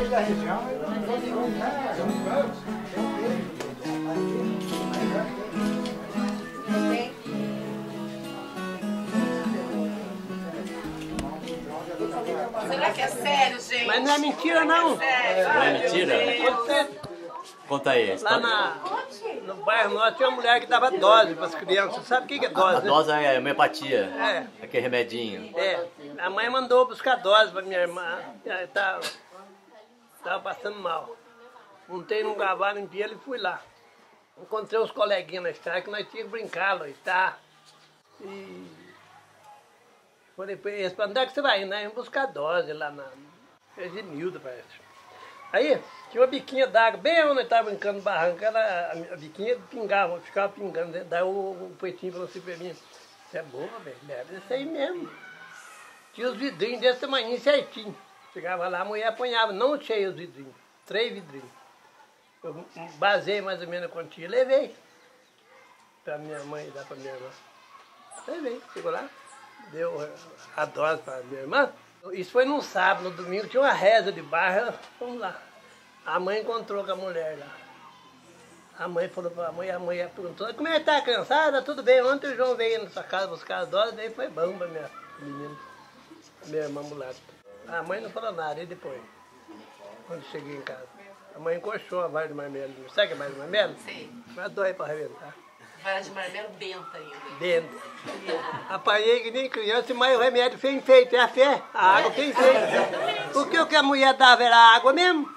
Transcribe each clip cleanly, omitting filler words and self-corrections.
da região. Será que é sério, gente? Mas não é mentira, não. Não é mentira? Conta aí. Lá no bairro nosso tinha uma mulher que dava dose para as crianças. Sabe o que é dose, A né? dose é homeopatia. É. Aquele remedinho. É. A mãe mandou buscar dose para minha irmã. Ela tava passando mal. Montei num cavalo em dia e fui lá. Encontrei os coleguinhas na estrada que nós tínhamos que brincar, tá? E falei para eles, para onde é que você vai? Nós vamos buscar dose lá na Reginilda, parece. Aí tinha uma biquinha d'água, bem onde nós estávamos brincando no barranco, a biquinha pingava, ficava pingando. Né? Daí o Peitinho falou assim pra mim, você é boa, velho, leva isso aí mesmo. Tinha os vidrinhos desse tamanho certinho. Chegava lá, a mulher apanhava, não cheio os vidrinhos, 3 vidrinhos. Eu basei mais ou menos a quantia, levei pra minha mãe e dar pra minha irmã. Levei, chegou lá, deu a dose pra minha irmã. Isso foi num sábado, no domingo tinha uma reza de barra, vamos lá. A mãe encontrou com a mulher lá. A mãe falou pra mãe, a mulher perguntou, como é que tá a criançada? Tudo bem, ontem o João veio na sua casa buscar as doses, daí foi bom pra minha menina, minha irmã mulata. A mãe não falou nada, e depois, quando cheguei em casa. A mãe encoxou a vara de marmelo. Sabe o que é vara de marmelo? Sim. Vai dói pra arrebentar. Vara de marmelo benta ainda. Dentro. Apanhei que nem criança, mas o remédio fez efeito, é a fé. A água fez efeito. Porque o que a mulher dava era água mesmo.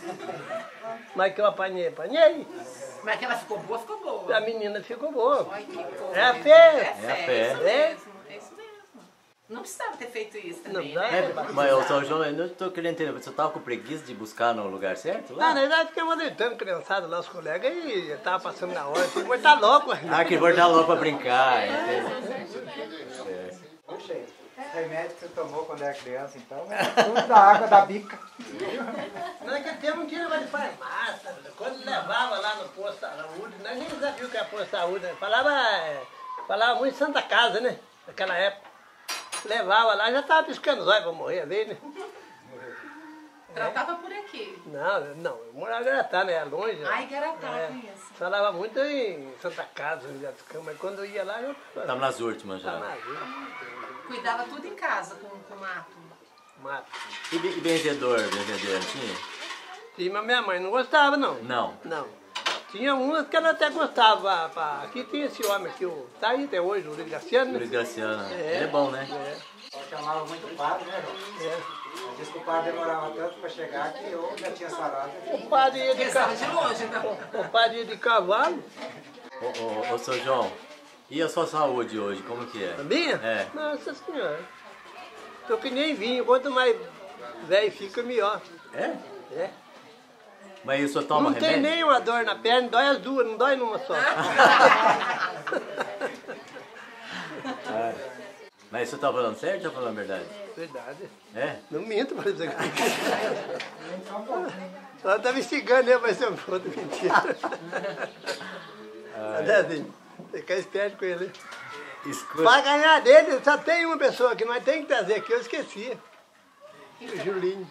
Mas que eu apanhei. Mas que ela ficou boa? A menina ficou boa. Ai, que boa. É a fé. É a fé. Isso mesmo, é isso mesmo. Não precisava ter feito isso também, Não dá. né? Mas, ô, São João, eu não tô querendo entender, você tava com preguiça de buscar no lugar certo? Lá? Na verdade, ficamos alertando criançada lá, os colegas, e eu tava passando na hora. Falei, mas tá louco. Ah, que voltar logo pra brincar. Entendeu? Puxa aí, remédio que você tomou quando era criança, então, é tudo da água da bica. Naquele tempo não tinha negócio de farmácia. Quando levava lá no posto de saúde, nós nem sabiam o que era posto de saúde. Né? Falava muito Santa Casa, né? Naquela época. Levava lá, já estava piscando os olhos para morrer ali, né? Tratava por aqui. Não, eu morava em Garatá, né? Era longe. Né? Ai, Garatá, conheço. Falava muito em Santa Casa, mas quando eu ia lá, eu Estamos nas últimas já. estava Cuidava tudo em casa com mato. mato. E vendedor tinha? Sim, mas minha mãe não gostava, não. Não. Não. Tinha umas que ela até gostava. Aqui tinha esse homem aqui, tá aí até hoje, o Luiz Graciano, né? Luiz Graciano. É. Ele é bom, né? É. Ela chamava muito o padre, né, João? É. Diz que o padre demorava tanto para chegar que eu já tinha sarado. O padre ia de Pensava de longe, então. O padre ia de cavalo. Ô, São João, e a sua saúde hoje, como que é? A minha? É. Nossa senhora. Tô que nem vinho, quanto mais velho fica, melhor. É? É. Mas e o senhor toma Não tem remédio? nenhuma dor na perna, dói as duas, não dói numa só. Mas o senhor tá falando certo ou tá falando a verdade? Verdade. É? Não minto pra você. Ela tá me instigando, né? Vai ser um conto mentira. Assim, você fica esperto com ele. Escuta. Para ganhar dele, só tem uma pessoa que nós temos que trazer aqui, eu esqueci. O Julinho.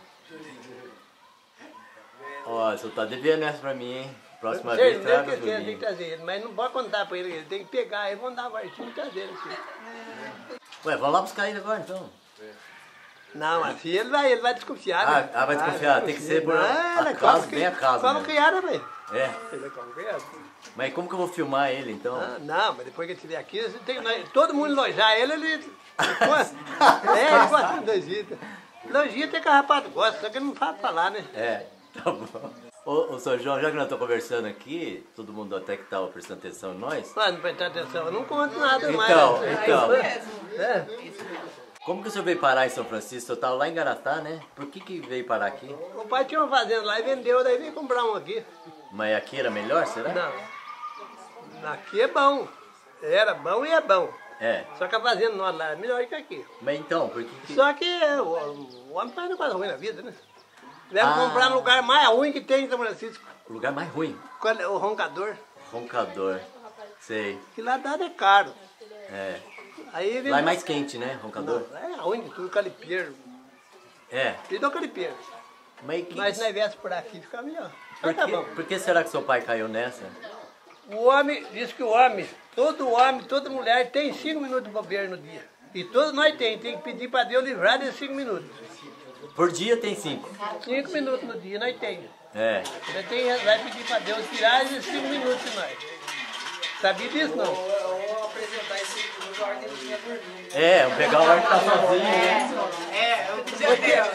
Ó, o senhor tá devendo essa pra mim, hein? Próxima Sei, vez não traga o esqueci, tem que Julinho. trazer ele, mas não pode contar pra ele, ele tem que pegar, aí vão dar a vartinha e trazer ele aqui. Ué, vamos lá buscar ele agora então. Não, assim ele vai desconfiar. Né? Vai desconfiar, tem que ser por Não, acaso, bem acaso Como mesmo. criada, velho. É. Ele é como criado. Mas como que eu vou filmar ele então? Não, mas depois que ele estiver aqui, você tem, todo mundo elogiar ele, ele gosta de elogio. Elogio até que o rapaz gosta, só que ele não sabe falar, né? É, tá bom. Ô, São João, já que nós estamos conversando aqui, todo mundo até que estava prestando atenção em nós. Mas não prestar atenção, eu não conto nada mais. Então, né? então. É. Como que o senhor veio parar em São Francisco? O senhor estava lá em Garatá, né? Por que veio parar aqui? O pai tinha uma fazenda lá e vendeu, daí veio comprar um aqui. Mas aqui era melhor, será? Não. Aqui é bom. Era bom e é bom. É. Só que a fazenda nossa lá é melhor que aqui. Mas então, por que... Só que o homem faz negócio ruim na vida, né? Deve comprar no lugar mais ruim que tem em São Francisco. O lugar mais ruim? O roncador. Roncador. Sei. Que lá dado é caro. É. Aí Lá é mais quente, né? Roncador? É ruim de tudo, calipieiro. É. E do calipieiro. Mas que Mas se nós viesse por aqui, ficava melhor. Mas tá bom. por que será que seu pai caiu nessa? O homem, diz que o homem, toda mulher tem 5 minutos de bobeira no dia. E todos nós tem que pedir para Deus livrar desses 5 minutos. Por dia tem 5. 5 minutos no dia nós temos. É. Vai pedir para Deus tirar esses 5 minutos de nós. Sabia disso não? Vou apresentar esse minuto a hora que ele estiver dormindo. É, vamos pegar o ar que tá sozinho, né? Eu podia ter.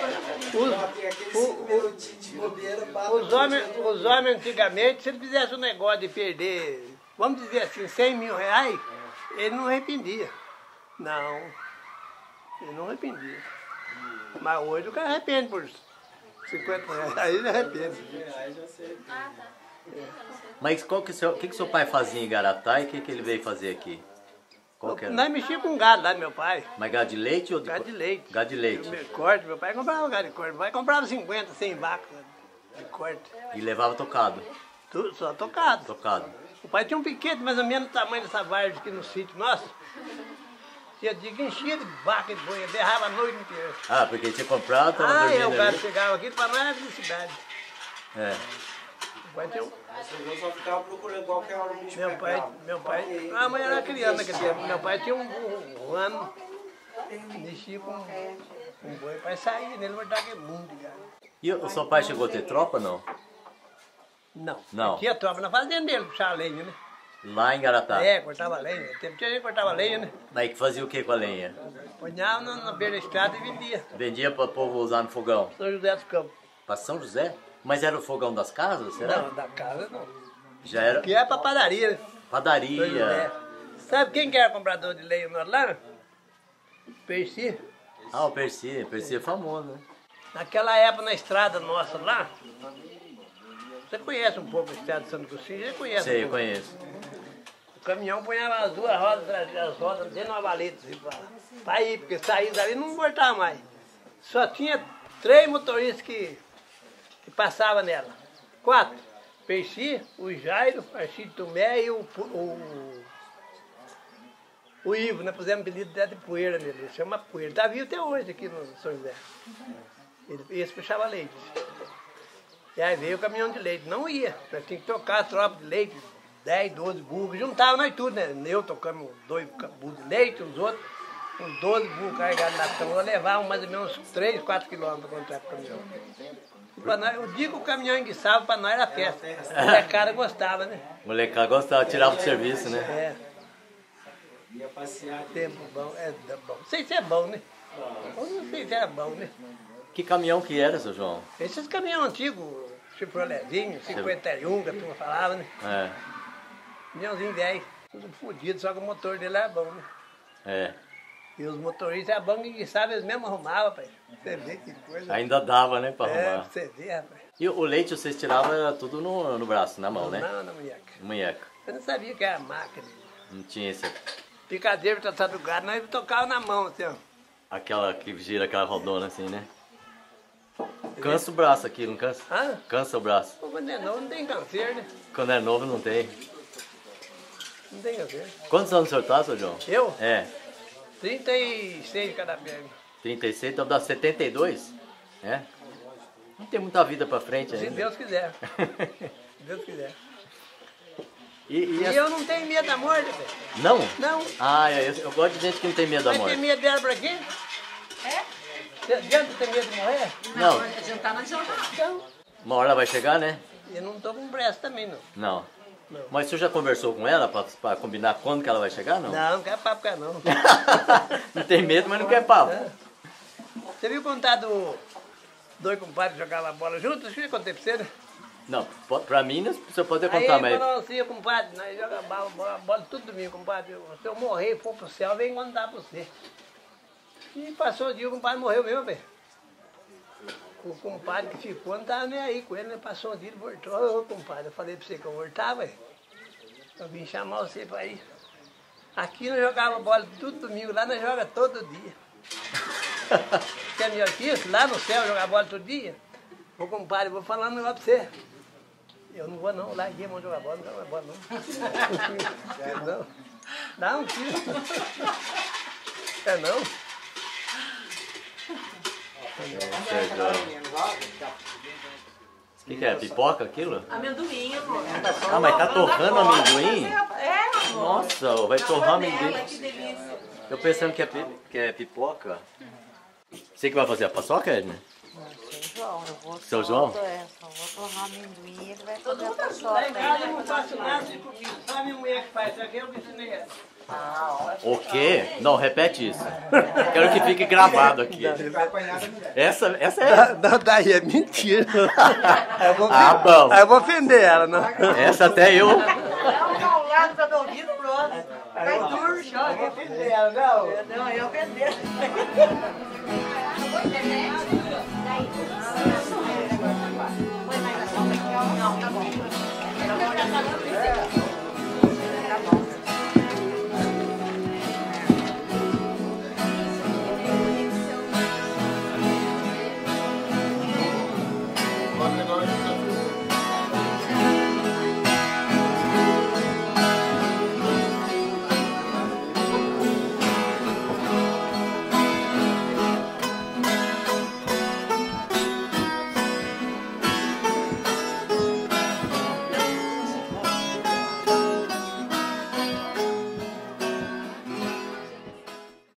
Os homens antigamente, se ele fizesse um negócio de perder, vamos dizer assim, 100 mil reais, ele não arrependia. Não, ele não arrependia. Mas hoje o cara arrepende por 50 reais, aí ele arrepende. Mas o que seu pai fazia em Garatá e o que ele veio fazer aqui? Qual que era? Nós mexíamos com gado lá, meu pai. Mas gado de leite ou de... Gado de leite. Gado de leite. Meu pai comprava gado de corte. Meu pai comprava 50, 100 vacas de corte. E levava tocado. Tudo só tocado. Tocado. O pai tinha um piquete mais ou menos do tamanho dessa várzea aqui no sítio nosso. Tinha dia que enchia de vaca e boi, berrava a noite inteira. Ah, porque tinha comprado, tava dormindo O gado ali. chegava aqui, para nós era felicidade. É. O pai tinha um... Eu só ficava procurando qualquer hora o bicho Meu pai... Ah, mas era criança naquele tempo. Meu pai tinha um ano, mexia com um boi. O pai saía nele, mas dava muito de gado. E o seu pai chegou a ter tropa, não? Não. Não. Tinha tropa na fazenda dele, puxava lenha, né? Lá em Garatá? É, cortava lenha. Tinha gente que cortava lenha, né? Aí que fazia o que com a lenha? Ponhava na beira da estrada e vendia. Vendia para o povo usar no fogão? São José dos Campos. Para São José? Mas era o fogão das casas, será? Não, da casa não. Já era Que é pra padaria, né? padaria. Sabe quem que era comprador de lenha no lá? Percy. Ah, o Percy é famoso, né? Naquela época na estrada nossa lá, você conhece um pouco a estrada de Santo Agostinho? Você conhece? Sei, um pouco. conheço. O caminhão punhava as duas rodas, as rodas dentro de uma valeta assim, pra ir, porque saía dali e não voltava mais. Só tinha 3 motoristas que passavam nela. 4. Percy, o Jairo, Arcido Tomé e o Ivo, nós pusemos apelido de poeira nele, ele chama poeira. Está vivo até hoje aqui no São José. Esse puxava leite. E aí veio o caminhão de leite, não ia. Nós tínhamos que tocar a tropa de leite, 10, 12 burros, juntava nós tudo, né? Eu tocamos 2 burros de leite, os outros, uns 12 burros carregados na tão, nós levávamos mais ou menos 3, 4 quilômetros para encontrar o caminhão. E pra nós, o dia que o caminhão enguiçava, para nós era festa. A molecada gostava, né? Molecada gostava, tirava do serviço, né? É. Ia passear. Tempo bom, bom. Não sei se é bom, né? Eu não sei se era bom, né? Que caminhão que era, seu João? Esses caminhões antigos, Chevroletzinho, 51, que a turma falava, né? É, Caminhãozinho velho, tudo fodido, só que o motor dele era bom, né? é. E os motoristas eram bons que sabe, eles mesmos arrumavam, rapaz. Você vê que coisa. Ainda dava, né, pra É, arrumar. pra você ver, rapaz. E o leite vocês tiravam era tudo no braço, na mão, né? Não, na munheca. Munheca. Eu não sabia que era máquina. Não tinha esse... Picadeiro pra tratar do gado, nós tocava na mão, assim, ó. Aquela que gira, aquela rodona assim, né? Cansa o braço aqui, não cansa? Hã? Cansa o braço. Pô, quando é novo não tem câncer, né? Quando é novo não tem. Não tem câncer. Quantos anos o senhor tá, seu João? Eu? É, 36 de cada perna. 36, então dá 72? É? Não tem muita vida pra frente Se ainda. Deus quiser. Se Deus quiser. E E eu não tenho medo da morte, velho. Não? Não. Ah, eu gosto de gente que não tem medo da Mas tem morte. medo dela pra quê? É? Adianta ter medo de morrer? Não. Adiantar não adianta. Então, Uma hora ela vai chegar, né? eu não tô com pressa também, não. Não. Não. Mas o senhor já conversou com ela pra combinar quando que ela vai chegar, não? Não, não quer papo, cara, não. Não tem medo, mas não quer papo. É. Você viu contar do 2 compadres que jogavam bola juntos? Acho que eu contei pra você, né? Não, pra mim o senhor pode Aí contar, mas... falou assim, compadre, nós jogamos bola tudo domingo, compadre. Se eu morrer e for pro céu, vem contar pra você. E passou o dia, o compadre morreu mesmo, velho. O compadre que ficou não tava nem aí com ele, né? Passou um dia, ele voltou. Ô, compadre, eu falei pra você que eu voltava, velho. Eu vim chamar você pra ir. Aqui nós jogava bola tudo domingo, lá nós jogamos todo dia. Quer melhor que isso? Lá no céu jogar bola todo dia? Ô, compadre, vou falar um negócio pra você. Eu não vou não, larguei, vamos jogar bola, não joga bola não. Não, não, filho. É não. O que é? Pipoca aquilo? Amendoim, amor. Ah, mas tá torrando amendoim? É, amor. Nossa, vai torrar amendoim. Que delícia. Eu pensando que é pipoca. Você que vai fazer a paçoca, Edna? João, eu vou Seu João? Só vou torrar amendoim e ele vai Todo fazer a mundo paçoca. Lá em casa eu não faço nada, tipo, só a minha mulher que faz, aqui eu ensinei ela. O quê? Não, repete isso. Quero que fique gravado aqui. Essa é. Não, daí é mentira. Ah, bom. Aí eu vou ofender ela, não. Essa até eu. Não, não, lá tá no ouvido, pronto. Vai duro, já. Eu vou ofender ela, não. Não, eu vender. Não, tá bom.